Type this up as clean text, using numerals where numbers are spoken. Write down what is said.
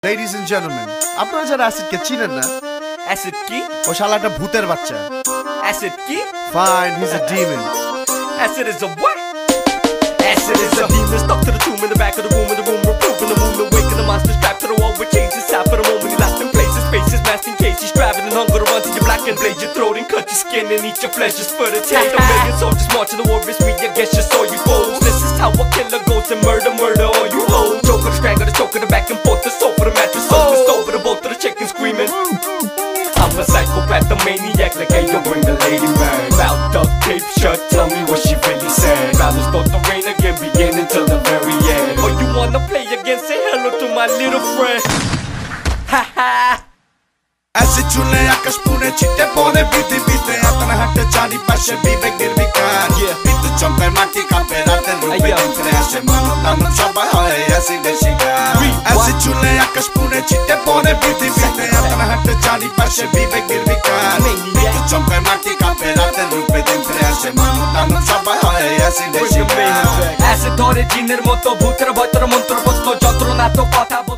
Ladies and gentlemen, আপনারা যারা অ্যাসিডকে চিনেন না, অ্যাসিড কি? ও শালাটা ভূতের বাচ্চা। অ্যাসিড কি? Fine, he's a demon. Acid is a what? Acid is a demon stuck to the tomb in the back of the room, reproving the moon, awaken the monster strapped to the wall with chains inside for the moment. He locked in places, faces masked in case he's striving and hunger to run to your black and blade your throat and cut your skin and eat your flesh just for the taste. A million soldiers marching the war is me against your soul, you fools. This is how a killer goes and murder all you hoes. Choke on the strangle, the choke on the back and forth, the soul for the mattress, soul the stove for the bolt of the chicken screaming. I'm a psychopath, a maniac, like hey, yo, bring the lady man. Mouth duct tape shut, tell me what she really said. Battles start to rain again, beginning till the very end. Oh, you wanna play again? Say hello to my little friend. Ha ha. Acid chule akash pune chitte pone prithibiতে atana hatte chari pashe bibek nirvikar bitu chomkai mati kape raten rupe dintre ashe mano tanam shobai hoy acid e shikar. Acid chule akash pune chitte pone prithibiতে atana hatte chari pashe bibek nirvikar bitu chomkai mati kape raten rupe dintre ashe mano tanam shobai hoy acid e shikar. Acid dhore jinner moto bhuter bhotor mantro bosno যন্ত্রণা তো কথা